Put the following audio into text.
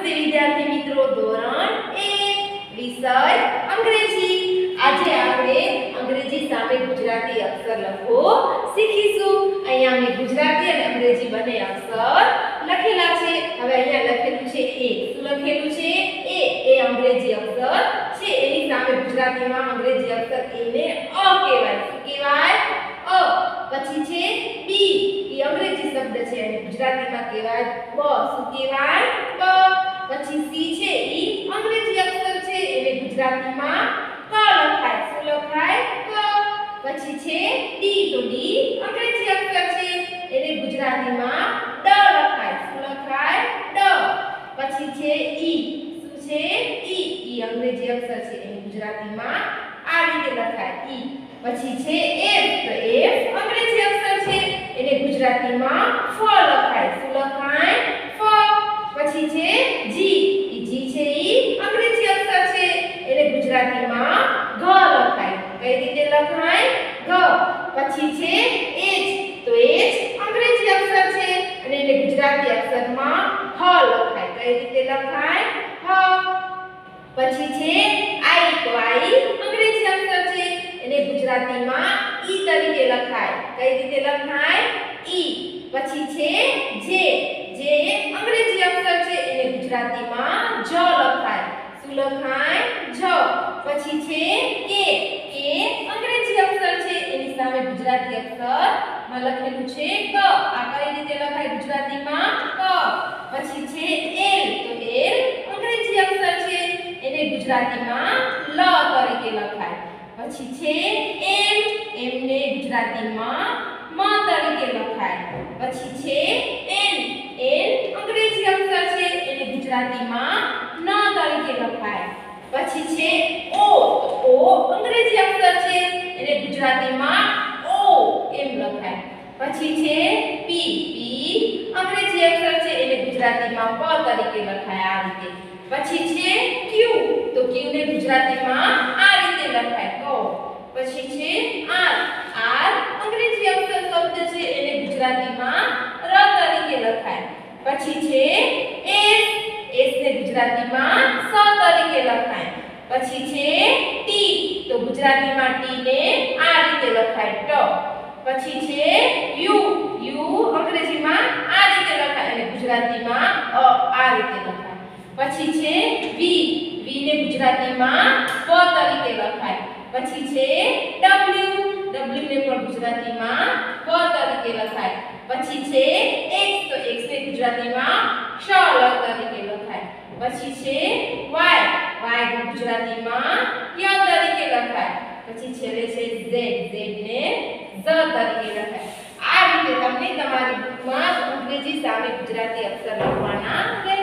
નમસ્તે વિદ્યાર્થી મિત્રો, ધોરણ 1 વિષય અંગ્રેજી। આજે આપણે અંગ્રેજી સામે ગુજરાતી અક્ષર લખવો શીખીશું। અહીંયા મેં ગુજરાતી અને અંગ્રેજી બંને અક્ષર લખેલા છે। હવે અહીંયા લખેલું છે એ। શું લખેલું છે? એ। એ અંગ્રેજી અક્ષર છે। એની સામે ગુજરાતીમાં અંગ્રેજી અક્ષર એ ને અ કહેવાય। શું કહેવાય? અ। પછી છે બી। એ અંગ્રેજી શબ્દ છે અને ગુજરાતીમાં કહેવાય બ। શું કહેવાય? બ। પછી સી છે ઈ અંગ્રેજી અક્ષર છે એને ગુજરાતીમાં ક લખાય। શું લખાય? ક। પછી છે ડી। તો ડી અંગ્રેજી અક્ષર છે એને ગુજરાતીમાં ડ લખાય। શું લખાય? ડ। પછી છે ઈ। શું છે? ઈ। ઈ અંગ્રેજી અક્ષર છે એને ગુજરાતીમાં આ રીતે લખાય ઈ। પછી છે એફ। તો એફ અંગ્રેજી અક્ષર છે એને ગુજરાતીમાં ફ લખાય। શું લખાય? ફ। પછી છે જી। ઈ જી છે ઈ અંગ્રેજી અક્ષર છે એને ગુજરાતીમાં ઘ લખાય। કઈ રીતે લખાય? ઘ। પછી છે એચ। તો એચ અંગ્રેજી અક્ષર છે અને એને ગુજરાતી અક્ષરમાં હ લખાય। કઈ રીતે લખાય? હ। પછી છે આઈ। તો આઈ અંગ્રેજી અક્ષર છે એને ગુજરાતીમાં ઈ તરીકે લખાય। કઈ રીતે લખાય? ઈ। પછી છે જે। જે અંગ્રેજી અક્ષર છે એને ગુજરાતીમાં જ લખાય। શું લખાય? જ। પછી છે કે। કે અંગ્રેજી અક્ષર છે એની સામે ગુજરાતી અક્ષરમાં લખેલું છે ક। આ કઈ રીતે લખાય ગુજરાતીમાં? ક। પછી છે એલ। તો એલ અંગ્રેજી અક્ષર છે એને ગુજરાતીમાં લ તરીકે લખાય। પછી છે એમ। એમ ને ગુજરાતીમાં મ તરીકે લખાય। પછી છે એન। એન અંગ્રેજી અક્ષર છે એને ગુજરાતીમાં ન તરીકે લખાય। પછી છે ઓ। તો ઓ અંગ્રેજી અક્ષર છે એને ગુજરાતીમાં ઓ એમ લખાય। પછી છે પી। પી અંગ્રેજી અક્ષર છે એને ગુજરાતીમાં પ તરીકે લખાય આ રીતે। પછી છે ક્યુ। તો ક્યુ ને ગુજરાતીમાં આ રીતે લખાય ક। પછી છે આર। આર અંગ્રેજી અક્ષર શબ્દ છે એને ગુજરાતીમાં ર તરીકે લખાય। પછી છે એસ। એસ ને ગુજરાતીમાં સ તરીકે લખાય। પછી છે ટી। તો ગુજરાતીમાં ટી ને આ રીતે લખાય ટ। પછી છે યુ। યુ અંગ્રેજીમાં આ રીતે લખાય અને ગુજરાતીમાં આ રીતે લખાય। પછી છે વી। વી ને ગુજરાતીમાં પ તરીકે લખાય। પછી છે ડબલ્યુ। ડબલ્યુ ને પણ ગુજરાતીમાં પ તરીકે લખાય। પછી છે એક્સ। તો એક્સ ને ગુજરાતીમાં ક્ષ તરીકે લખાય। પછી છે વાય। વાય ને ગુજરાતીમાં ય તરીકે લખાય। પછી છેલ્લે છે ઝેડ। ઝેડ ને ઝ તરીકે લખાય। આ રીતે તમને તમારી બુકમાં અંગ્રેજી સામે ગુજરાતી અક્ષર લખવાના રહેશે।